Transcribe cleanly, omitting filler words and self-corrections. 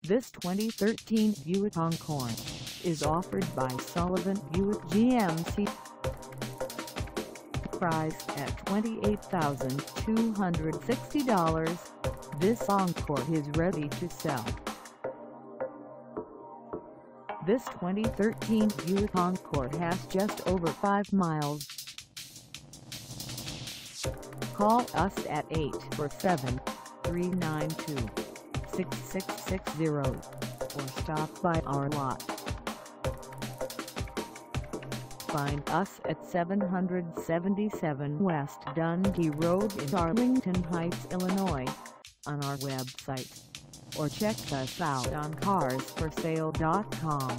This 2013 Buick Encore is offered by Sullivan Buick GMC. Priced at $28,260, this Encore is ready to sell. This 2013 Buick Encore has just over 5 miles. Call us at 847-392-6660 or stop by our lot. Find us at 777 West Dundee Road in Arlington Heights, Illinois, on our website, or check us out on carsforsale.com.